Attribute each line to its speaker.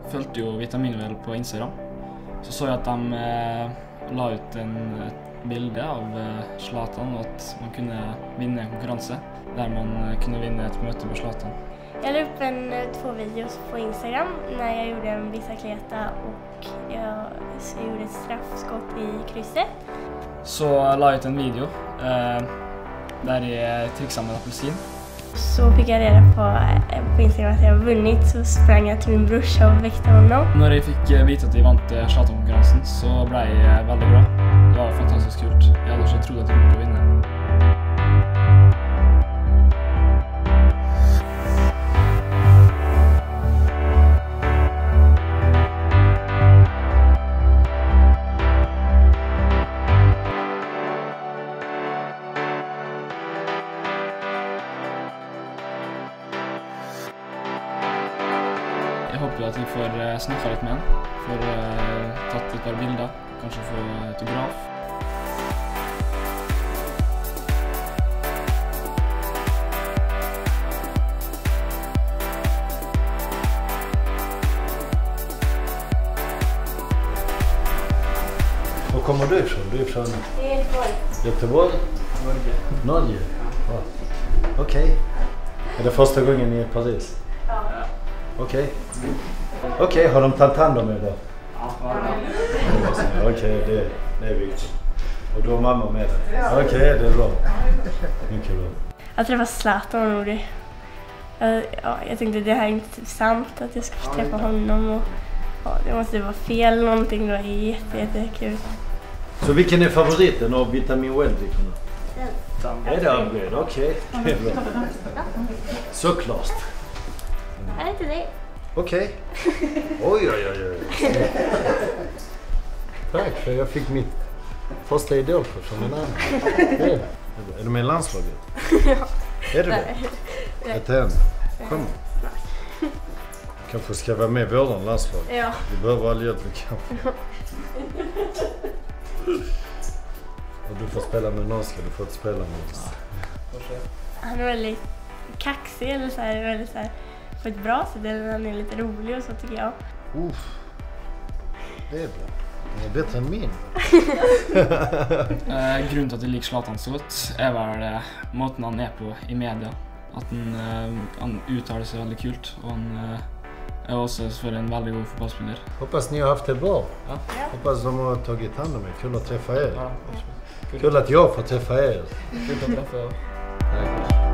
Speaker 1: fulgte jo Vitaminvel på Instagram. Så jeg at de la ut et bilde av Zlatan, og at man kunne vinne en konkurranse der man kunne vinne et møte med Zlatan.
Speaker 2: Jag la upp 2 videos på Instagram när jag gjorde en bicicleta och jag gjorde ett straffskott i krysset.
Speaker 1: Så la jeg ut en video der jeg trikset med en appelsin.
Speaker 2: Så fick jag reda på Instagram att jag har vunnit, så sprang jag till min brorsa och väckte honom.
Speaker 1: Når jeg fikk vite at jeg vant Zlatan-konkurransen, så ble jeg veldig bra. Det var fantastisk kult. Jeg hadde ikke trodd at jeg kom til å vinne. Jeg håper at vi får snakket litt med han, får tatt et par bilder, kanskje få autograf.
Speaker 3: Var kommer du ifrån? Du är från
Speaker 2: Göteborg.
Speaker 3: Göteborg? Norge? Ja. Okej. Är det första gången ni är i Paris?
Speaker 2: Ja.
Speaker 3: Okej. Okej, har de tagit hand om er då?
Speaker 1: Ja.
Speaker 3: Okej, det är viktigt. Och då har mamma med dig? Okej, det är bra. Mycket bra.
Speaker 2: Jag träffade Zlatan och jag tänkte det här är inte typ sant att jag ska få träffa honom och det måste vara fel någonting, det var jättekul.
Speaker 3: Så vilken är favoriten av Vitaminvel-drickorna?
Speaker 2: Den.
Speaker 3: Är det Abred? Okej, det är bra. Såklart.
Speaker 2: Jag vet inte det.
Speaker 3: Okej. Oj. Tack, för jag fick mitt första idol från en annan. Är du med i landslaget?
Speaker 2: Ja.
Speaker 3: Är du det? Ett hem. Kom. Kanske ska vara med i våran landslag.
Speaker 2: Ja.
Speaker 3: Vi behöver all hjälp vi kan. Och du får spela med någon, ska du få spela med oss.
Speaker 2: Han är väldigt kaxig eller så här, väldigt så här, på ett bra sätt, eller han är lite rolig och så tycker jag.
Speaker 3: Det är bra. Det är bättre än min.
Speaker 1: Grunnen til at jeg liker Zlatan så godt vel måten han på i media. At han uttaler seg veldig kult, og han också selvfølgelig en väldigt god fotbollsspelare.
Speaker 3: Hoppas ni har haft det bra.
Speaker 1: Ja.
Speaker 3: Hoppas de har tagit hand om er. Kul att träffa er.
Speaker 1: Ja.
Speaker 3: Kul att jag får träffa er.
Speaker 1: Kul att träffa er.
Speaker 3: Tack.